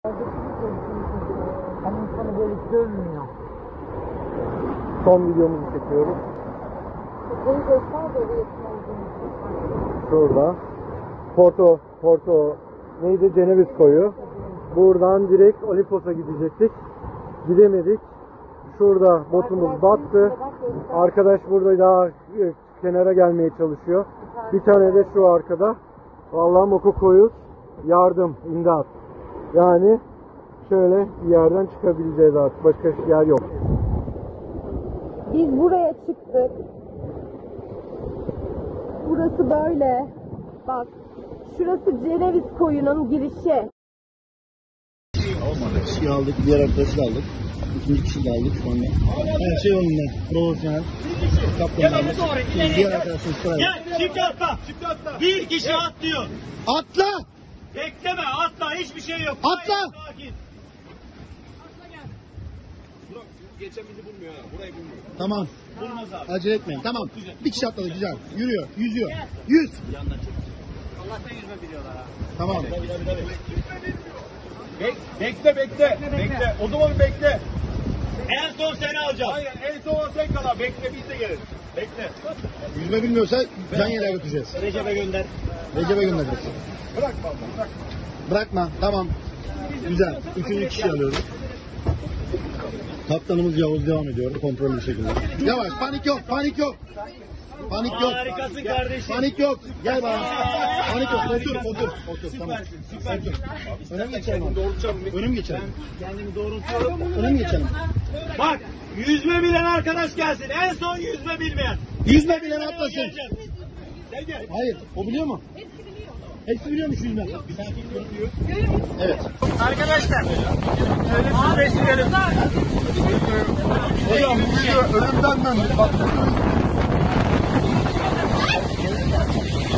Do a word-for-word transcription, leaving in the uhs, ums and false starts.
Hani insanı böyle görmüyor. Son videomuzu çekiyoruz. Koyu göster de yakın olduğunu. Şurada. Porto, Porto neydi? Ceneviz koyu. Buradan direkt Olimpos'a gidecektik. Gidemedik. Şurada botumuz battı. Arkadaş burada daha kenara gelmeye çalışıyor. Bir tane de şu arkada. Vallahi Mokoko'yu yardım, imdat. Yani şöyle bir yerden çıkabileceğiz artık. Başka yer yok. Biz buraya çıktık. Burası böyle. Bak. Şurası Ceneviz koyunun girişi. Olmadı. Kişiyi aldık, diğer arkadaşı da aldık. İkinci kişi de aldık şu anda. Her şey onunla. Profesyonel. Kaptanımız. Diğer arkadaşımız sırayla. Gel, çift atla. Çift atla. Bir kişi atlıyor. Atla! Bekleme, atla. Hiçbir şey yok. Atla! Hayır, sakin. Atla gel. Burak, geçen bizi bulmuyor ha. Burayı bulmuyor. Tamam. Bulmaz abi. Acele etmeyin. Tamam. Bir kişi atladı. Güzel. Yürüyor. Yüzüyor. Yüz. Yandan çık. Allah'tan yüzme biliyorlar ha. Tamam. Bek, bekle, bekle. Bekle. O zaman bekle. En son seni alacağız. Hayır, en son sen kal. Bekle, biz de geliriz. Bekle. Yüzme bilmiyorsa can yere götüreceğiz. Recep'e gönder. Recep'e göndereceğiz. Bırakma, bırak. Bırakma. Tamam. Güzel. Üçüncü kişi alıyoruz. Kaptanımız Yavuz devam ediyor. Kontrollü bir şekilde. Yavaş. Panik yok. Panik yok. Panik yok. Harikasın kardeşim. Panik yok. Gel bana. Panik yok. Otur. Otur. Otur. Tamam. Süpersin, süpersin. Önüm geçelim abi. Önüm geçelim. Kendimi doğrultuyorum. Önüm geçelim. Bak, yüzme bilen arkadaş gelsin. En son yüzme bilmeyen. Yüzme bilen atlasın. Sen gel. Hayır. O biliyor mu? Hepsi biliyor. Hepsi biliyormuş yüzme. Evet. Arkadaşlar, ölümsüz beşleyelim. Hocam bu video ölümden döndük. Bak.